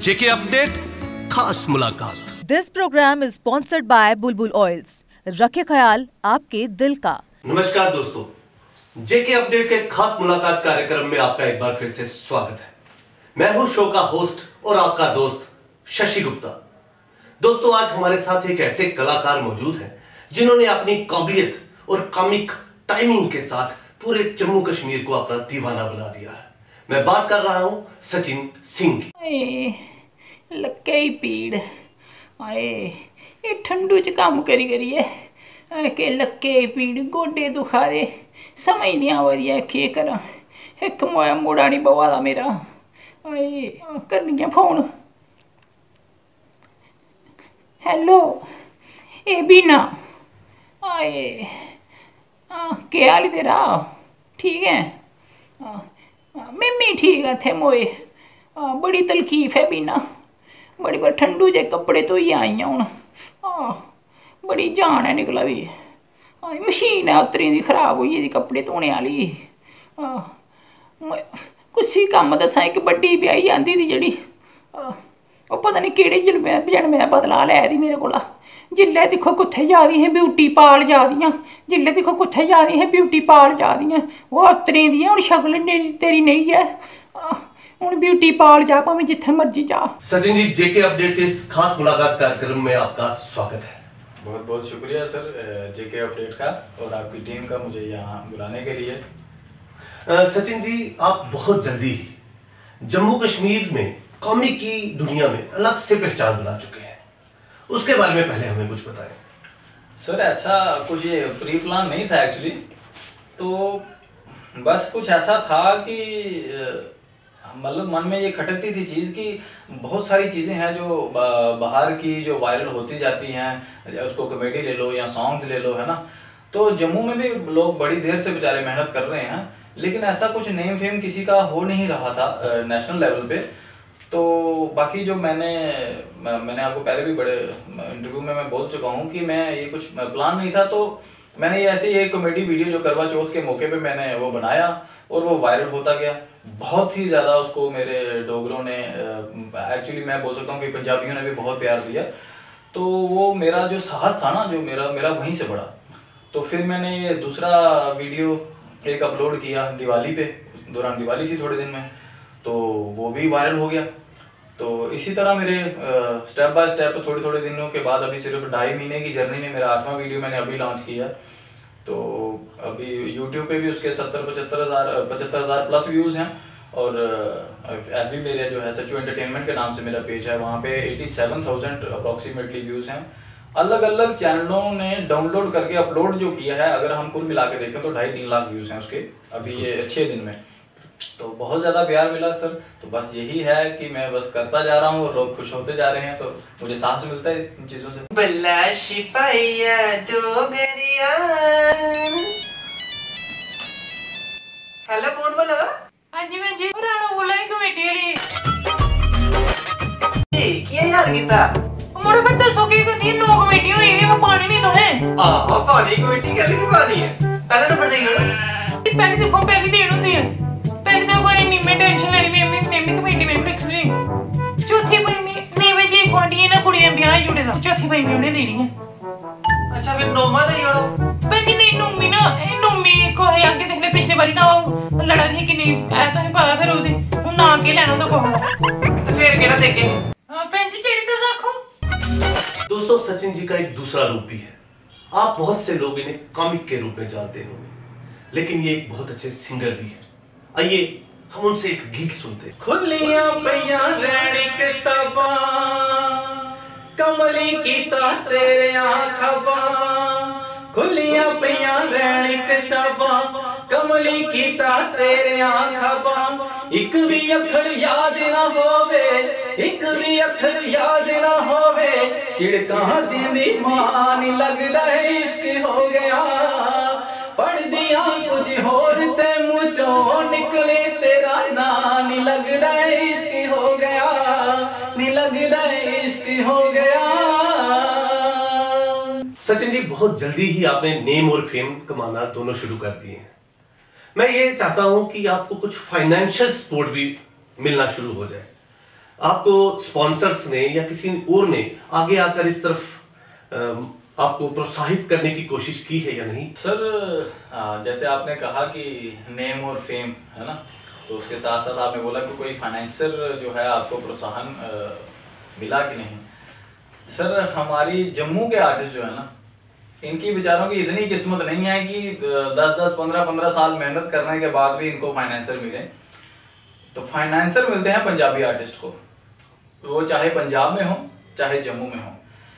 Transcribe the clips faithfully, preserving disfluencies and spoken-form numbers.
जेके update खास मुलाकात। This program is sponsored by Bulbul oils. रखे ख्याल आपके दिल का। नमस्कार दोस्तों, जेके अपडेट के खास मुलाकात कार्यक्रम में आपका एक बार फिर से स्वागत है। मैं हूं शो का होस्ट और आपका दोस्त शशि गुप्ता। दोस्तों, आज हमारे साथ एक ऐसे कलाकार मौजूद हैं जिन्होंने अपनी काबिलियत और कॉमिक टाइमिंग के साथ पूरे जम्मू कश्मीर को अपना दीवाना बना दिया है। मैं बात कर रहा हूं सचिन सिंह की। लक्के ही पीड़ आए ये ठंडू च काम करी करिए के लक्के ही पीड़ गोडे दुखा दे समझ नहीं आ रही है के करा। एक मोया मुड़ा नहीं बवा दा मेरा। आए करनी है फोन। हेलो ए बीना आए के हाल तेरा ठीक है? मिम्मी ठीक है थे मोए। बड़ी तलकीफ है बीना, बड़ी बार ठंडू जे कपड़े धोई आई हूँ। बड़ी जान है निकला दी। मशीन है उतरी दी खराब हुई दी कपड़े धोने वाली। कुछ ही कम दसा एक बड्डी ब्याही आंदी दी जड़ी वो पता नहीं केड़े जलमे जन्मे दा बदला लै दी मेरे कोला। जिल्ले दिक्खो कुत्थे जा दी है ब्यूटी पाल जा दियां, जिल्ले दिक्खो कुत्थे जा दी है ब्यूटी पाल जा दियां। वो उतरी दी हूँ शक्ल तेरी नहीं है, हूँ ब्यूटी पाल जा भावें जिथे मर्जी जा। सचिन जी, जेके अपडेट के इस खास मुलाकात कार्यक्रम में आपका स्वागत है। बहुत बहुत शुक्रिया सर जेके अपडेट का और आपकी टीम का मुझे यहाँ बुलाने के लिए। सचिन जी, आप बहुत जल्दी ही जम्मू कश्मीर में कॉमिक की दुनिया में अलग से पहचान बना चुके हैं। उसके बारे में पहले हमें कुछ बताएं। सर ऐसा कुछ ये प्री प्लान नहीं था एक्चुअली, तो बस कुछ ऐसा था कि मतलब मन में ये खटकती थी चीज़ कि बहुत सारी चीज़ें हैं जो बाहर की जो वायरल होती जाती हैं, उसको कॉमेडी ले लो या सॉन्ग्स ले लो, है ना। तो जम्मू में भी लोग बड़ी देर से बेचारे मेहनत कर रहे हैं, लेकिन ऐसा कुछ नेम फेम किसी का हो नहीं रहा था नेशनल लेवल पे। तो बाकी जो मैंने मैंने आपको पहले भी बड़े इंटरव्यू में मैं बोल चुका हूँ कि मैं ये कुछ प्लान नहीं था, तो मैंने ये ऐसे एक कॉमेडी वीडियो जो करवा चौथ के मौके पे मैंने वो बनाया और वो वायरल होता गया। बहुत ही ज़्यादा उसको मेरे डोगरों ने, एक्चुअली मैं बोल सकता हूँ कि पंजाबियों ने भी बहुत प्यार दिया। तो वो मेरा जो साहस था ना, जो मेरा मेरा वहीं से बढ़ा। तो फिर मैंने ये दूसरा वीडियो एक अपलोड किया दिवाली पे, दौरान दिवाली थी थोड़े दिन में, तो वो भी वायरल हो गया। तो इसी तरह मेरे स्टेप बाय स्टेप थोड़े थोड़े दिनों के बाद अभी सिर्फ ढाई महीने की जर्नी में मेरा आठवां वीडियो मैंने अभी लॉन्च किया। तो अभी यूट्यूब पे भी उसके सत्तर पचहत्तर हज़ार पचहत्तर हज़ार प्लस व्यूज़ हैं, और अभी मेरे जो है सचू एंटरटेनमेंट के नाम से मेरा पेज है, वहाँ पे eighty seven thousand approximately views हैं। अलग अलग चैनलों ने डाउनलोड करके अपलोड जो किया है, अगर हम कुल मिला के देखें तो ढाई तीन लाख व्यूज़ हैं उसके अभी ये छः दिन में। तो बहुत ज़्यादा प्यार मिला सर। तो बस यही है कि मैं बस करता जा रहा हूँ और लोग खुश होते जा रहे हैं, तो मुझे साहस मिलता है इन चीज़ों से। बल्ला शिपाइया डोगरिया। हेलो, कौन बोला? हाँ जी मैं जी राणा बोला है कमेटी वाली। क्या यार कीता? मोड़े पर दसो की करनी है, नो कमेटी हुई है, वो पानी नहीं तो है। आ पानी कमेटी कैसे नहीं पानी है? पहले नंबर देगा ना? पहले देखो पहली देन होती है, पहले तो बारे नहीं मैं टेंशन लेनी मैं अपनी नेमी कमेटी में रख ली। चौथी भाई में नहीं भाई जी क्वांटी है ना कुड़ियां ब्याह जुड़े दा, चौथी भाई में उन्हें देनी है। अच्छा फिर नोमा दे योड़ो। भाई जी नहीं नोमी ना, ए नोमी को है आगे देखने पिछले बारी ना लड़ा थी कि नहीं ऐ तो ही पता फिर ओदी हुन ना के लेना तो को तो फिर केड़ा देके? हां पेन जी चेड़ी तो साखो। दोस्तों, सचिन जी का एक दूसरा रूप भी है। आप बहुत से लोग इन्हें कॉमिक के रूप में जानते होंगे, लेकिन ये एक बहुत अच्छे सिंगर भी है। आइए हम उनसे एक गीत सुनते हैं। खुलियां पईयां रहनी किताबां, कमली कीता तेरे आखबा। खुलियां पईयां रहनी किताबां, कमली कीता तेरे आखबा। एक भी अखर याद ना होवे, एक भी अखर याद ना होवे। चिड़कां दी मान लगदा इश्क हो गया। पढ़ दिया कुछ होर ते मुँह चों निकले तेरा ना। नी लगदा इश्क हो गया, नी लगदा इश्क हो गया। सचिन जी, बहुत जल्दी ही आपने नेम और फेम कमाना दोनों शुरू कर दिए हैं। मैं ये चाहता हूं कि आपको कुछ फाइनेंशियल सपोर्ट भी मिलना शुरू हो जाए। आपको स्पॉन्सर्स ने या किसी और ने आगे आकर इस तरफ अम, आपको प्रोत्साहित करने की कोशिश की है या नहीं? सर आ, जैसे आपने कहा कि नेम और फेम है ना, तो उसके साथ साथ आपने बोला कि कोई फाइनेंशियल जो है आपको प्रोत्साहन आ, मिला कि नहीं। सर हमारी जम्मू के आर्टिस्ट जो है ना, इनकी बेचारों की इतनी किस्मत नहीं है कि दस दस पंद्रह पंद्रह साल मेहनत करने के बाद भी इनको फाइनेंसर मिले। तो फाइनेंसर मिलते हैं पंजाबी आर्टिस्ट को, वो चाहे पंजाब में हो चाहे जम्मू में हो।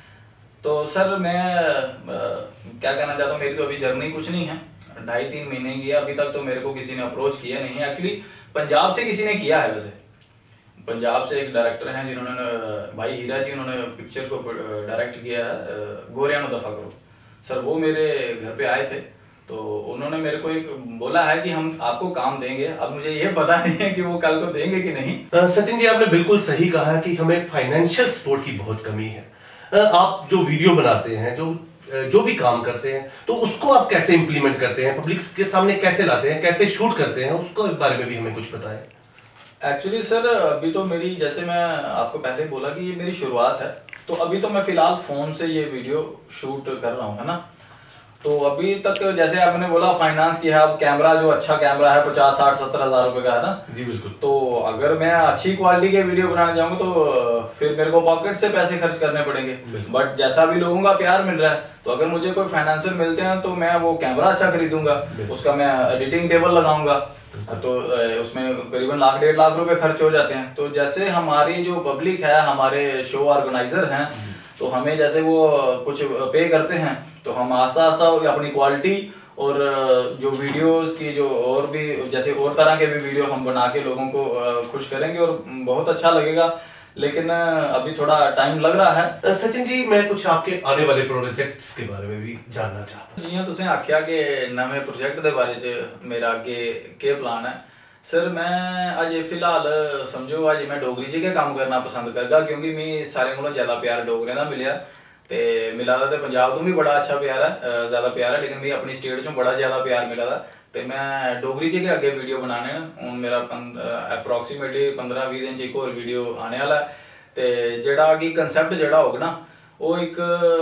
तो सर मैं आ, क्या कहना चाहता हूँ, मेरी तो अभी जर्नी कुछ नहीं है, ढाई तीन महीने की है, अभी तक तो मेरे को किसी ने अप्रोच किया नहीं है। एक्चुअली पंजाब से किसी ने किया है, वैसे पंजाब से एक डायरेक्टर हैं जिन्होंने, भाई हीरा जी, उन्होंने पिक्चर को डायरेक्ट किया है गोरियानो दफा करो। सर वो मेरे घर पे आए थे, तो उन्होंने मेरे को एक बोला है कि हम आपको काम देंगे। अब मुझे ये पता नहीं है कि वो कल को देंगे कि नहीं। अ, सचिन जी, आपने बिल्कुल सही कहा कि हमें फाइनेंशियल सपोर्ट की बहुत कमी है। अ, आप जो वीडियो बनाते हैं, जो जो भी काम करते हैं, तो उसको आप कैसे इंप्लीमेंट करते हैं, पब्लिक के सामने कैसे लाते हैं, कैसे शूट करते हैं, उसको बारे में भी हमें कुछ बताएं। एक्चुअली सर अभी तो मेरी, जैसे मैं आपको पहले बोला कि ये मेरी शुरुआत है, तो अभी तो मैं फिलहाल फोन से ये वीडियो शूट कर रहा हूँ, है ना। तो अभी तक जैसे आपने बोला फाइनेंस की है, अब कैमरा जो अच्छा कैमरा है पचास साठ सत्तर हजार रुपए का है ना जी बिल्कुल। तो अगर मैं अच्छी क्वालिटी के वीडियो बनाने जाऊंगा तो फिर मेरे को पॉकेट से पैसे खर्च करने पड़ेंगे। बट जैसा भी लोगों का प्यार मिल रहा है, तो अगर मुझे कोई फाइनेंसर मिलते हैं तो मैं वो कैमरा अच्छा खरीदूंगा, उसका मैं एडिटिंग टेबल लगाऊंगा, तो उसमें करीबन लाख डेढ़ लाख रुपए खर्च हो जाते हैं। तो जैसे हमारी जो पब्लिक है, हमारे शो ऑर्गेनाइजर हैं, तो हमें जैसे वो कुछ पे करते हैं, तो हम आस्ता आस्ता अपनी क्वालिटी और जो वीडियोस की जो और भी जैसे और तरह के भी वीडियो हम बना के लोगों को खुश करेंगे और बहुत अच्छा लगेगा। लेकिन अभी थोड़ा टाइम लग रहा है। सचिन जी, मैं कुछ आपके आने वाले प्रोजेक्ट्स के बारे में भी जानना चाहता हूं। जियां तुसें आख्या कि नवे प्रोजेक्ट के बारे च मेरा अगे केह् प्लान है। सर मैं अजे फिलहाल समझो अजे मैं डोगरी च गै कम्म करना पसंद करगा, क्योंकि मी सारें कोला ज्यादा प्यार डोगरें दा मिलेआ, ते मिला दा ते पंजाब तो भी बड़ा अच्छा प्यार है, ज्यादा प्यार है, लेकिन मी अपनी स्टेट चों बड़ा ज्यादा प्यार मिला दा। ते मैं डोगरी च गै अगे वीडियो बनाने न। हुण मेरा अप्रोक्सीमेटली पंद्रह बीस दिन च इक होर वीडियो आने आह्ला है, ते जेह्ड़ा कि कंसैप्ट जेह्ड़ा होग ना, वो एक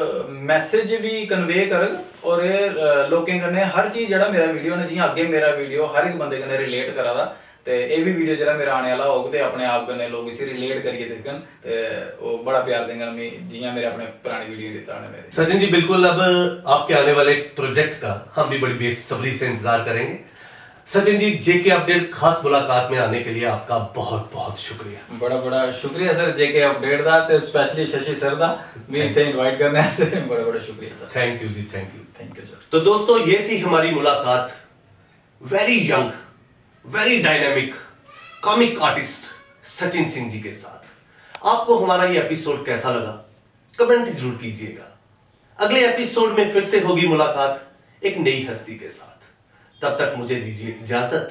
मैसेज भी कन्वे करग और एह् लोकें कन्नै हर चीज जेह्ड़ा मेरा वीडियो ने, जियां अग्गे मेरा वीडियो हर एक बंदे कन्नै रिलेट करा दा, ते एह् भी वीडियो जेह्ड़ा मेरा आने आह्ला होग ते अपने आप कन्नै लोग इसी रिलेट करियै दिक्खन ते ओह् बड़ा प्यार देङन मी, जियां मेरे अपने पुराने वीडियो दित्ता उ'नें मेरे। सचिन जी बिल्कुल, अब आपके आने वाले प्रोजेक्ट का हम भी बड़ी बेसब्री से इंतजार करेंगे। सचिन जी, जेके अपडेट खास मुलाकात में आने के लिए आपका बहुत बहुत शुक्रिया। बड़ा बड़ा शुक्रिया सर जेके अपडेट दा, ते स्पेशली शशि सर दा मी इत्थे इनवाइट करने आस्तै बड़ा बड़ा शुक्रिया sir. Thank you ji, thank you thank you sir. तो दोस्तों, ये थी हमारी मुलाकात very young, very dynamic comic artist Sachin Singh ji के साथ। आपको हमारा ये एपिसोड कैसा लगा, कमेंट जरूर कीजिएगा। अगले एपिसोड में फिर से होगी मुलाकात एक नई हस्ती के साथ। तब तक मुझे दीजिए इजाजत।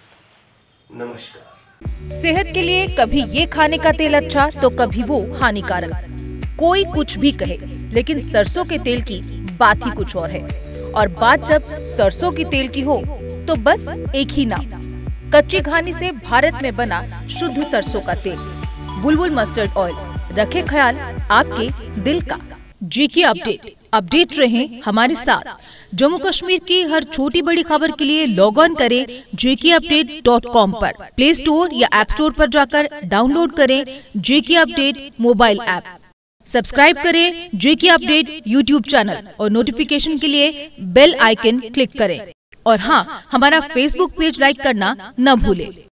नमस्कार। सेहत के लिए कभी ये खाने का तेल अच्छा तो कभी वो हानिकारक। कोई कुछ भी कहे, लेकिन सरसों के तेल की बात ही कुछ और है। और बात जब सरसों के तेल की हो तो बस एक ही नाम, कच्ची घानी से भारत में बना शुद्ध सरसों का तेल, बुलबुल मस्टर्ड ऑयल। रखे ख्याल आपके दिल का। जेके अपडेट, अपडेट रहें हमारे साथ। जम्मू कश्मीर की हर छोटी बड़ी खबर के लिए लॉग ऑन करें जेके अपडेट डॉट कॉम पर। प्ले स्टोर या ऐप स्टोर पर जाकर डाउनलोड करें JK update mobile app. Subscribe करें जेके अपडेट यूट्यूब चैनल और नोटिफिकेशन के लिए बेल आइकन क्लिक करें। और हाँ, हमारा फेसबुक पेज लाइक करना न भूलें।